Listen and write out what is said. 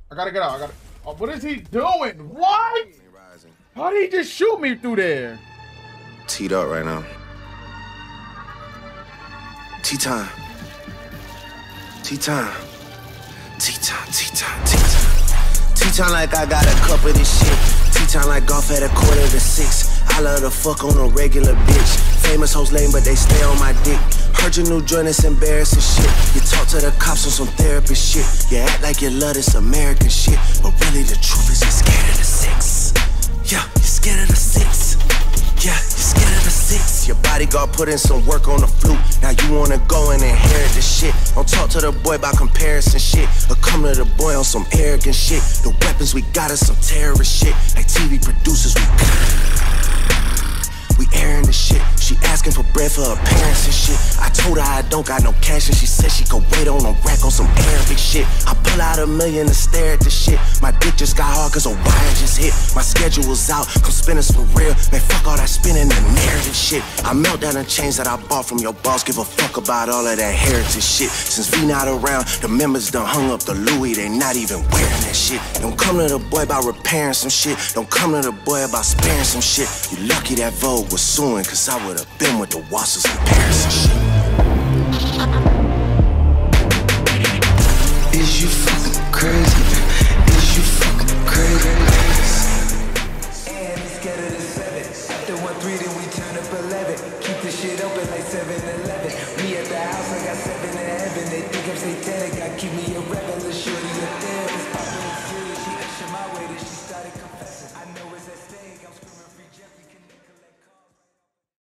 I gotta get out. I gotta. Oh, what is he doing? What? How did he just shoot me through there? Teed up right now. Tea time. Tea time. Tea time, tea time, tea time. Tea time like I got a cup of this shit. Tea time like golf at 5:45. I love to fuck on a regular bitch. Famous hoes lame, but they stay on my dick. Heard your new joint, it's embarrassing shit. You talk to the cops on some therapist shit. You act like you love this American shit, but really the truth is you're scared of the six. Yeah, you're scared of the six. Yeah, you're scared of the six. Your bodyguard put in some work on the flute. Now you wanna go and inherit the shit. Don't talk to the boy about comparison shit, or come to the boy on some arrogant shit. The weapons we got is some terrorist shit. Like TV producers, we airing the shit. She asking for bread for her parents and shit. I told her I don't got no cash and she said she could wait on a rack on some Arabic shit. I pull out $1 million to stare at the shit. My dick just got hard cause a wire just hit. My schedule's out, come spin us for real. Man, fuck all that spinning the narrative shit. I melt down the chains that I bought from your boss. Give a fuck about all of that heritage shit. Since V not around, the members done hung up the Louis. They not even wearing that shit. Don't come to the boy about repairing some shit. Don't come to the boy about sparing some shit. You lucky that Vogue was suing, cause I would've been with the Wassers in Paris and shit. Is you fucking crazy? Is you fucking crazy? And he's scared of the 7. After 1-3, then we turn up 11. Keep the shit open like 7-Eleven. Me at the house, I got 7 in heaven. They think I'm satanic, I keep me a rebel, a shorty, a therapist, poppin'